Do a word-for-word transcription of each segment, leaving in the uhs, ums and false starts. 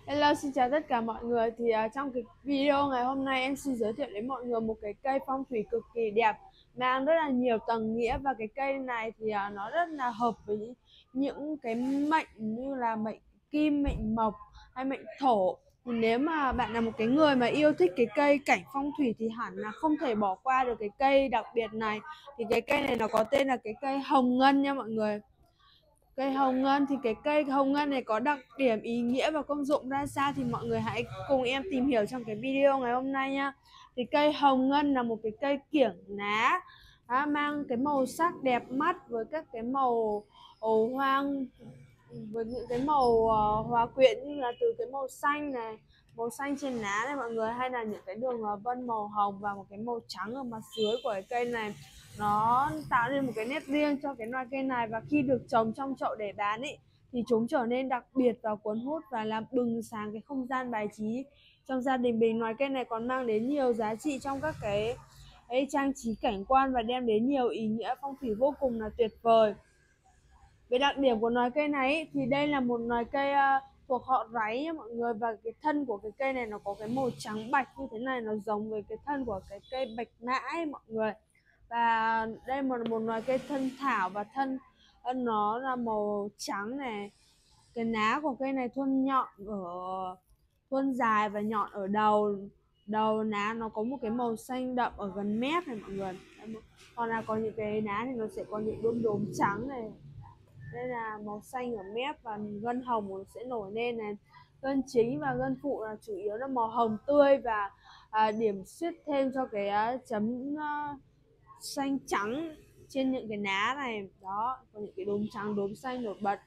Hello, xin chào tất cả mọi người. Thì uh, trong cái video ngày hôm nay em xin giới thiệu đến mọi người một cái cây phong thủy cực kỳ đẹp, mang rất là nhiều tầng nghĩa. Và cái cây này thì uh, nó rất là hợp với những cái mệnh như là mệnh kim, mệnh mộc hay mệnh thổ. Thì nếu mà bạn là một cái người mà yêu thích cái cây cảnh phong thủy thì hẳn là không thể bỏ qua được cái cây đặc biệt này. Thì cái cây này nó có tên là cái cây hồng ngân nha mọi người. Cây hồng ngân thì cái cây hồng ngân này có đặc điểm, ý nghĩa và công dụng ra sao thì mọi người hãy cùng em tìm hiểu trong cái video ngày hôm nay nha. Thì cây hồng ngân là một cái cây kiểng lá, à, mang cái màu sắc đẹp mắt với các cái màu màu hoang, với những cái màu uh, hòa quyện như là từ cái màu xanh này, màu xanh trên lá này mọi người, hay là những cái đường uh, vân màu hồng và một cái màu trắng ở mặt dưới của cái cây này. Nó tạo nên một cái nét riêng cho cái loài cây này, và khi được trồng trong chậu để bán ý, thì chúng trở nên đặc biệt và cuốn hút và làm bừng sáng cái không gian bài trí trong gia đình mình. Loài cây này còn mang đến nhiều giá trị trong các cái, cái trang trí cảnh quan và đem đến nhiều ý nghĩa phong thủy vô cùng là tuyệt vời. Về đặc điểm của loài cây này ý, thì đây là một loài cây uh, thuộc họ ráy nha mọi người, và cái thân của cái cây này nó có cái màu trắng bạch như thế này, nó giống với cái thân của cái cây bạch mã ấy mọi người. Và đây là một loài cây thân thảo, và thân nó là màu trắng này. Cái lá của cây này thuôn nhọn ở thuôn dài và nhọn ở đầu đầu lá, nó có một cái màu xanh đậm ở gần mép này mọi người. Còn là có những cái lá thì nó sẽ có những đốm đốm trắng này, đây là màu xanh ở mép, và gân hồng nó sẽ nổi lên này. Gân chính và gân phụ là chủ yếu là màu hồng tươi, và à, điểm xuyết thêm cho cái uh, chấm uh, xanh trắng trên những cái lá này đó, có những cái đốm trắng đốm xanh nổi bật.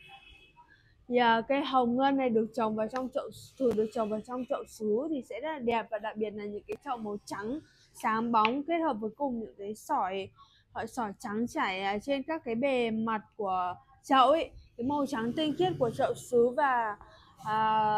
Thì uh, cây hồng ngân này được trồng vào trong chậu, thường được trồng vào trong chậu sứ thì sẽ rất là đẹp, và đặc biệt là những cái chậu màu trắng sáng bóng kết hợp với cùng những cái sỏi sỏi, sỏi trắng trải trên các cái bề mặt của chậu ấy. Cái màu trắng tinh khiết của chậu sứ và à,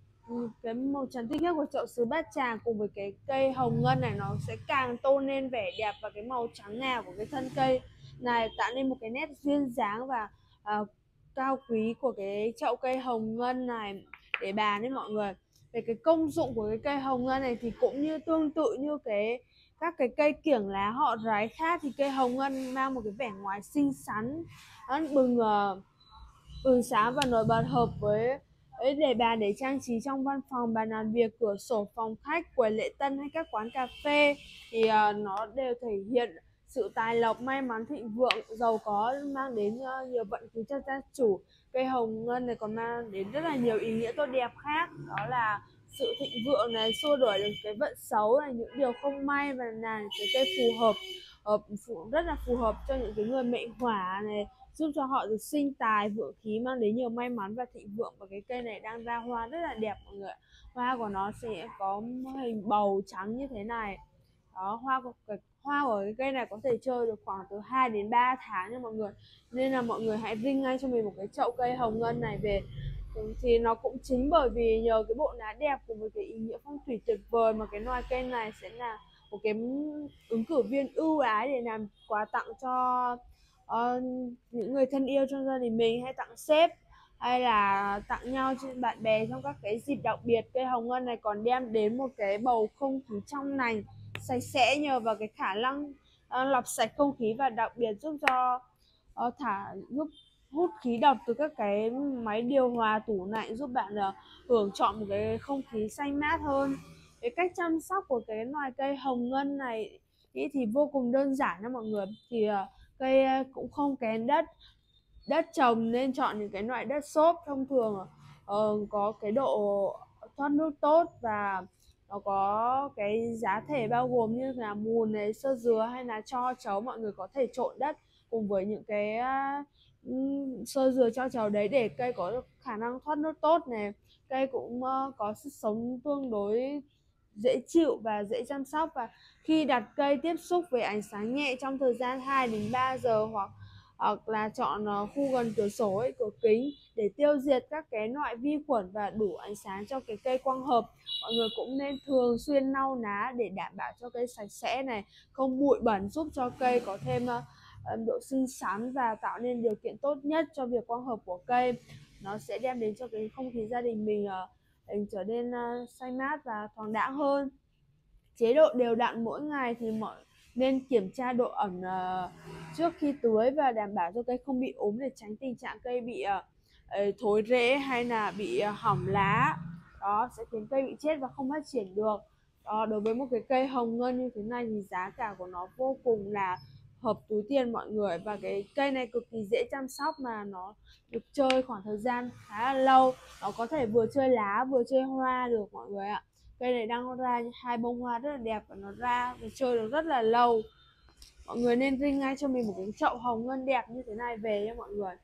cái màu trắng tinh khiết của chậu sứ bát tràng cùng với cái cây hồng ngân này, nó sẽ càng tôn lên vẻ đẹp và cái màu trắng ngà của cái thân cây này, tạo nên một cái nét duyên dáng và à, cao quý của cái chậu cây hồng ngân này để bàn với mọi người. Về cái công dụng của cái cây hồng ngân này thì cũng như tương tự như cái các cái cây kiểng lá họ ráy khác, thì cây hồng ngân mang một cái vẻ ngoài xinh xắn, bừng uh, bừng sáng và nổi bật, hợp với để bàn để trang trí trong văn phòng, bàn làm việc, cửa sổ, phòng khách, quầy lễ tân hay các quán cà phê. Thì uh, nó đều thể hiện sự tài lộc, may mắn, thịnh vượng, giàu có, mang đến uh, nhiều vận khí cho gia chủ. Cây hồng ngân này còn mang đến rất là nhiều ý nghĩa tốt đẹp khác, đó là sự thịnh vượng này, xua đuổi được cái vận xấu này, những điều không may, và là cái cây phù hợp, hợp rất là phù hợp cho những cái người mệnh hỏa này, giúp cho họ được sinh tài vượng khí, mang đến nhiều may mắn và thịnh vượng. Và cái cây này đang ra hoa rất là đẹp mọi người. Hoa của nó sẽ có hình bầu trắng như thế này đó. Hoa của cái hoa của cái cây này có thể chơi được khoảng từ hai đến ba tháng nha mọi người, nên là mọi người hãy vinh ngay cho mình một cái chậu cây hồng ngân này về. Thì nó cũng chính bởi vì nhờ cái bộ lá đẹp cùng với cái ý nghĩa phong thủy tuyệt vời mà cái loài cây này sẽ là một cái ứng cử viên ưu ái để làm quà tặng cho uh, những người thân yêu trong gia đình mình, hay tặng sếp, hay là tặng nhau trên bạn bè trong các cái dịp đặc biệt. Cây hồng ngân này còn đem đến một cái bầu không khí trong lành, sạch sẽ nhờ vào cái khả năng uh, lọc sạch không khí, và đặc biệt giúp cho uh, thả giúp hút khí độc từ các cái máy điều hòa, tủ lạnh, giúp bạn uh, hưởng chọn một cái không khí xanh mát hơn. Cái cách chăm sóc của cái loài cây hồng ngân này ý thì vô cùng đơn giản nha mọi người. Thì uh, cây cũng không kén đất. Đất trồng nên chọn những cái loại đất xốp thông thường, uh, có cái độ thoát nước tốt, và nó có cái giá thể bao gồm như là mùn này, sơ dừa hay là tro trấu. Mọi người có thể trộn đất cùng với những cái uh, sơ dừa tro trấu đấy để cây có khả năng thoát nước tốt này. Cây cũng uh, có sức sống tương đối dễ chịu và dễ chăm sóc. Và khi đặt cây tiếp xúc với ánh sáng nhẹ trong thời gian hai đến ba giờ, hoặc hoặc là chọn khu gần cửa sổ ấy, cửa kính, để tiêu diệt các cái loại vi khuẩn và đủ ánh sáng cho cái cây quang hợp. Mọi người cũng nên thường xuyên lau lá để đảm bảo cho cây sạch sẽ này, không bụi bẩn, giúp cho cây có thêm uh, độ xinh xắn và tạo nên điều kiện tốt nhất cho việc quang hợp của cây. Nó sẽ đem đến cho cái không khí gia đình mình uh, để trở nên uh, xanh mát và thoáng đãng hơn. Chế độ đều đặn mỗi ngày thì mọi nên kiểm tra độ ẩm uh, trước khi tưới và đảm bảo cho cây không bị ốm để tránh tình trạng cây bị uh, thối rễ hay là bị uh, hỏng lá. Đó sẽ khiến cây bị chết và không phát triển được. Đó, đối với một cái cây hồng ngân như thế này thì giá cả của nó vô cùng là hợp túi tiền mọi người, và cái cây này cực kỳ dễ chăm sóc mà nó được chơi khoảng thời gian khá là lâu. Nó có thể vừa chơi lá vừa chơi hoa được mọi người ạ. Cây này đang ra hai bông hoa rất là đẹp và nó ra và chơi được rất là lâu. Mọi người nên ring ngay cho mình một cái chậu hồng ngân đẹp như thế này về nha mọi người.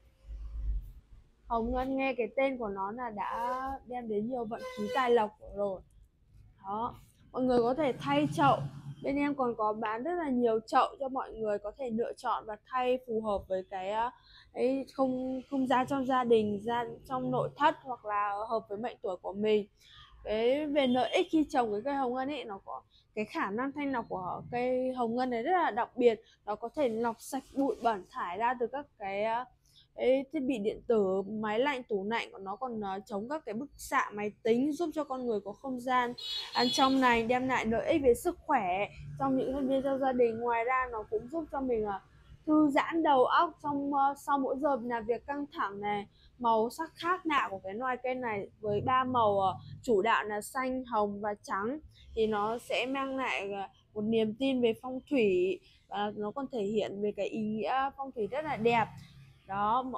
Hồng ngân nghe cái tên của nó là đã đem đến nhiều vận khí tài lộc rồi. Đó, mọi người có thể thay chậu. Bên em còn có bán rất là nhiều chậu cho mọi người có thể lựa chọn và thay phù hợp với cái ấy, không không gian trong gia đình, ra trong nội thất hoặc là hợp với mệnh tuổi của mình. Cái về lợi ích khi trồng cái cây hồng ngân ấy, nó có cái khả năng thanh lọc của cây hồng ngân này rất là đặc biệt. Nó có thể lọc sạch bụi bẩn thải ra từ các cái Ê, thiết bị điện tử, máy lạnh, tủ lạnh của nó còn uh, chống các cái bức xạ máy tính, giúp cho con người có không gian ăn trong này, đem lại lợi ích về sức khỏe trong những thành viên trong gia đình. Ngoài ra nó cũng giúp cho mình uh, thư giãn đầu óc trong uh, sau mỗi giờ làm việc căng thẳng này. Màu sắc khác lạ của cái loài cây này với ba màu uh, chủ đạo là xanh, hồng và trắng thì nó sẽ mang lại uh, một niềm tin về phong thủy, và nó còn thể hiện về cái ý nghĩa phong thủy rất là đẹp. Đó,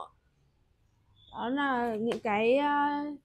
đó là những cái uh,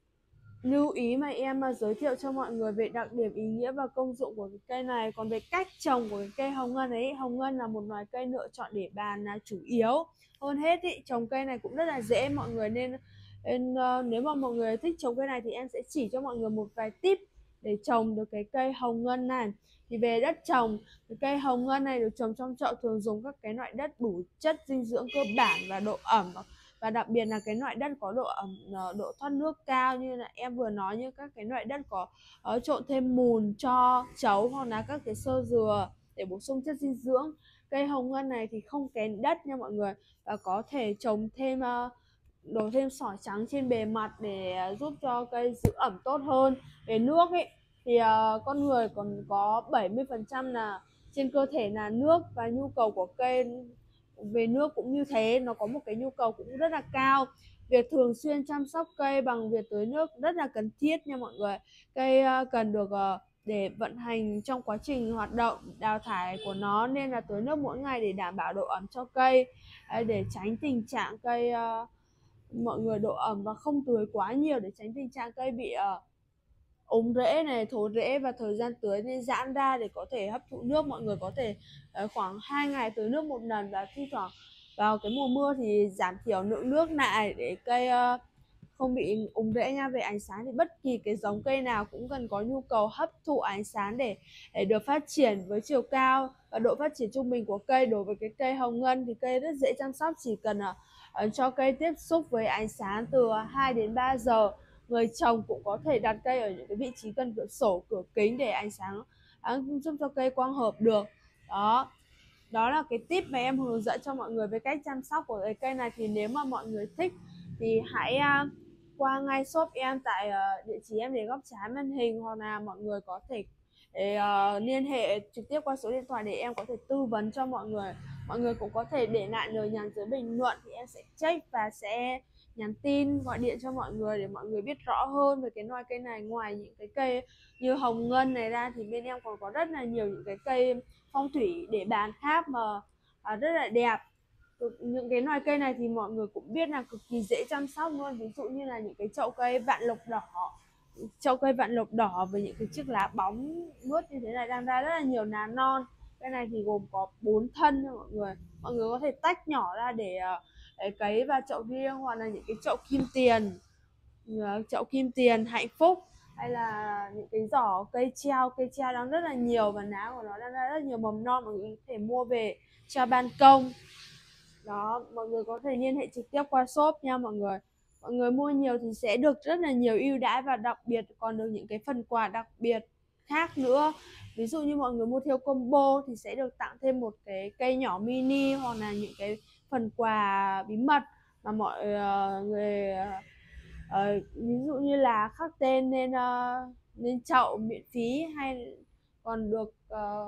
lưu ý mà em uh, giới thiệu cho mọi người về đặc điểm, ý nghĩa và công dụng của cái cây này. Còn về cách trồng của cái cây hồng ngân ấy, hồng ngân là một loài cây lựa chọn để bàn là chủ yếu. Hơn hết ý, trồng cây này cũng rất là dễ mọi người, nên, nên uh, nếu mà mọi người thích trồng cây này thì em sẽ chỉ cho mọi người một vài tip để trồng được cái cây hồng ngân này. Thì về đất trồng, cái cây hồng ngân này được trồng trong chậu thường dùng các cái loại đất đủ chất dinh dưỡng cơ bản và độ ẩm, và đặc biệt là cái loại đất có độ ẩm, độ thoát nước cao như là em vừa nói, như các cái loại đất có uh, trộn thêm mùn, tro, chấu hoặc là các cái xơ dừa để bổ sung chất dinh dưỡng. Cây hồng ngân này thì không kén đất nha mọi người, và có thể trồng thêm uh, đổ thêm sỏi trắng trên bề mặt để uh, giúp cho cây giữ ẩm tốt hơn. Về nước ấy thì uh, con người còn có bảy mươi phần trăm là trên cơ thể là nước, và nhu cầu của cây về nước cũng như thế, nó có một cái nhu cầu cũng rất là cao. Việc thường xuyên chăm sóc cây bằng việc tưới nước rất là cần thiết nha mọi người. Cây uh, cần được uh, để vận hành trong quá trình hoạt động đào thải của nó, nên là tưới nước mỗi ngày để đảm bảo độ ẩm cho cây, uh, để tránh tình trạng cây uh, mọi người độ ẩm và không tưới quá nhiều để tránh tình trạng cây bị uh, ống rễ này, thối rễ, và thời gian tưới nên giãn ra để có thể hấp thụ nước. Mọi người có thể uh, khoảng hai ngày tưới nước một lần, và thi thoảng vào cái mùa mưa thì giảm thiểu lượng nước lại để cây uh, không bị úng rễ nha. Về ánh sáng thì bất kỳ cái giống cây nào cũng cần có nhu cầu hấp thụ ánh sáng để, để được phát triển với chiều cao và độ phát triển trung bình của cây. Đối với cái cây hồng ngân thì cây rất dễ chăm sóc, chỉ cần uh, cho cây tiếp xúc với ánh sáng từ hai đến ba giờ. Người trồng cũng có thể đặt cây ở những cái vị trí gần cửa sổ, cửa kính để ánh sáng giúp cho cây quang hợp được. Đó, đó là cái tip mà em hướng dẫn cho mọi người về cách chăm sóc của cái cây này. Thì nếu mà mọi người thích thì hãy uh, qua ngay shop em tại uh, địa chỉ em để góc trái màn hình, hoặc là mọi người có thể để, uh, liên hệ trực tiếp qua số điện thoại để em có thể tư vấn cho mọi người. Mọi người cũng có thể để lại lời nhắn dưới bình luận thì em sẽ check và sẽ nhắn tin, gọi điện cho mọi người để mọi người biết rõ hơn về cái loài cây này. Ngoài những cái cây như hồng ngân này ra thì bên em còn có rất là nhiều những cái cây phong thủy để bàn khác mà à, rất là đẹp. Những cái loài cây này thì mọi người cũng biết là cực kỳ dễ chăm sóc luôn. Ví dụ như là những cái chậu cây vạn lộc đỏ, chậu cây vạn lộc đỏ với những cái chiếc lá bóng mướt như thế này đang ra rất là nhiều lá non. Cây này thì gồm có bốn thân nha mọi người. Mọi người có thể tách nhỏ ra để, để cấy vào chậu riêng, hoặc là những cái chậu kim tiền, chậu kim tiền hạnh phúc, hay là những cái giỏ cây treo. Cây treo đang rất là nhiều và lá của nó đang ra rất nhiều mầm non, mọi người có thể mua về cho ban công. Đó, mọi người có thể liên hệ trực tiếp qua shop nha mọi người. Mọi người mua nhiều thì sẽ được rất là nhiều ưu đãi, và đặc biệt còn được những cái phần quà đặc biệt khác nữa. Ví dụ như mọi người mua theo combo thì sẽ được tặng thêm một cái cây nhỏ mini, hoặc là những cái phần quà bí mật mà mọi uh, người uh, Ờ, ví dụ như là khắc tên lên ờ, lên chậu miễn phí, hay còn được ờ,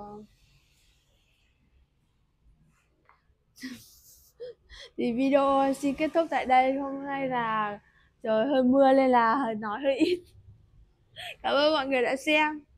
thì video xin kết thúc tại đây. Hôm nay là trời hơi mưa nên là nói hơi ít. Cảm ơn mọi người đã xem.